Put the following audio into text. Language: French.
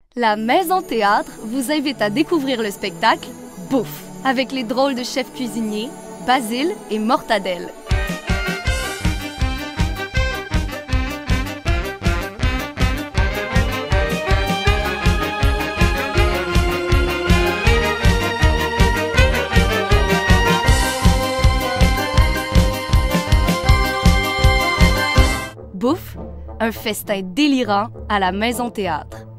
La Maison Théâtre vous invite à découvrir le spectacle Bouffe avec les drôles de chefs cuisiniers Basile et Mortadelle. Bouffe, un festin délirant à la Maison Théâtre.